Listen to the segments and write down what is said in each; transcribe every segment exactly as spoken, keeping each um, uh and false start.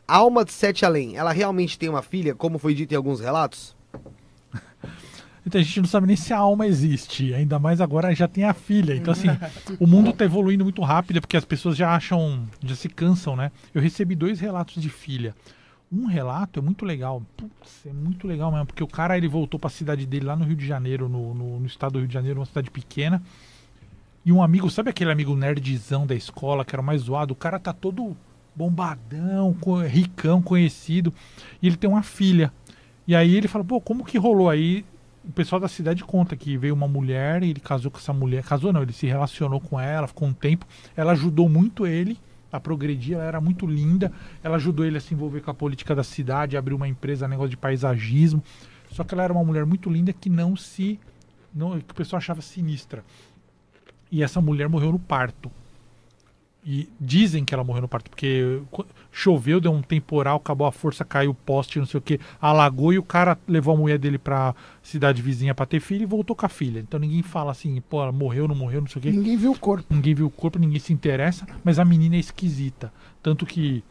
alma de Sete Além, ela realmente tem uma filha, como foi dito em alguns relatos? Então a gente não sabe nem se a alma existe, ainda mais agora já tem a filha. Então assim, o mundo tá evoluindo muito rápido porque as pessoas já acham, já se cansam, né? Eu recebi dois relatos de filha. Um relato é muito legal, putz, é muito legal mesmo, porque o cara ele voltou pra cidade dele lá no Rio de Janeiro, no, no, no estado do Rio de Janeiro, uma cidade pequena. E um amigo, sabe aquele amigo nerdzão da escola, que era o mais zoado? O cara tá todo bombadão, co- ricão, conhecido, e ele tem uma filha. E aí ele fala, pô, como que rolou aí? O pessoal da cidade conta que veio uma mulher e ele casou com essa mulher. Casou não, ele se relacionou com ela, ficou um tempo. Ela ajudou muito ele a progredir, ela era muito linda. Ela ajudou ele a se envolver com a política da cidade, abriu uma empresa, negócio de paisagismo. Só que ela era uma mulher muito linda que não se... Não, que o pessoal achava sinistra. E essa mulher morreu no parto. E dizem que ela morreu no parto, porque co- choveu, deu um temporal, acabou a força, caiu o poste, não sei o que, alagou e o cara levou a mulher dele pra cidade vizinha pra ter filho e voltou com a filha. Então ninguém fala assim, pô, ela morreu, não morreu, não sei o que. Ninguém viu o corpo. Ninguém viu o corpo, ninguém se interessa, mas a menina é esquisita. Tanto que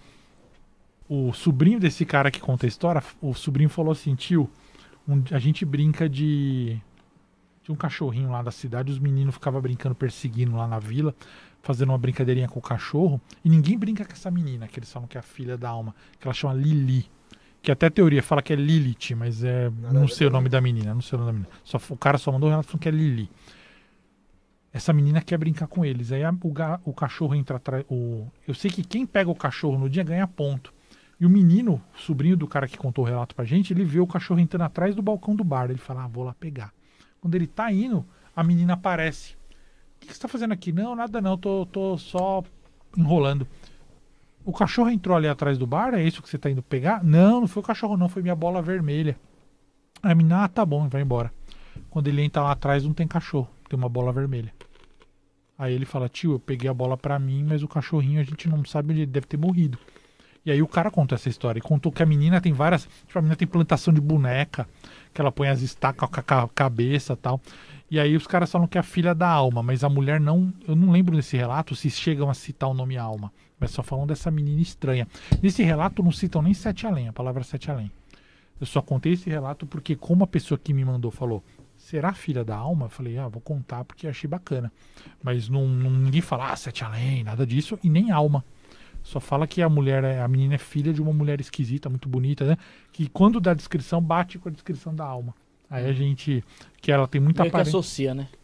o sobrinho desse cara que conta a história, o sobrinho falou assim, tio, um- a gente brinca de... Tinha um cachorrinho lá da cidade, os meninos ficavam brincando, perseguindo lá na vila, fazendo uma brincadeirinha com o cachorro, e ninguém brinca com essa menina, que eles falam que é a filha da alma, que ela chama Lili. Que até a teoria fala que é Lilith, mas é, não sei o nome da menina, não sei o nome da menina. Só, o cara só mandou um relato falando que é Lili. Essa menina quer brincar com eles. Aí a- o, ga- o cachorro entra atrás. O, eu sei que quem pega o cachorro no dia ganha ponto. E o menino, sobrinho do cara que contou o relato pra gente, ele vê o cachorro entrando atrás do balcão do bar. Ele fala, ah, vou lá pegar. Quando ele tá indo, a menina aparece. O que, que você tá fazendo aqui? Não, nada não, tô, tô só enrolando. O cachorro entrou ali atrás do bar, é isso que você tá indo pegar? Não, não foi o cachorro não, foi minha bola vermelha. Aí a menina, ah, tá bom, vai embora. Quando ele entra lá atrás, não tem cachorro, tem uma bola vermelha. Aí ele fala, tio, eu peguei a bola pra mim, mas o cachorrinho a gente não sabe onde ele deve ter morrido. E aí o cara contou essa história. E contou que a menina tem várias... Tipo, a menina tem plantação de boneca, que ela põe as estacas com a ca- cabeça e tal. E aí os caras falam que é a filha da alma, mas a mulher não... Eu não lembro nesse relato se chegam a citar o nome alma. Mas só falam dessa menina estranha. Nesse relato não citam nem Sete Além, a palavra Sete Além. Eu só contei esse relato porque como a pessoa que me mandou falou, será filha da alma? Eu falei, ah, vou contar porque achei bacana. Mas não, não- ninguém fala, ah, Sete Além, nada disso, e nem alma. Só fala que a mulher, é- a menina é filha de uma mulher esquisita, muito bonita, né? Que quando dá a descrição, bate com a descrição da alma. Aí a gente, que ela tem muita Meio que aparência. associa, né?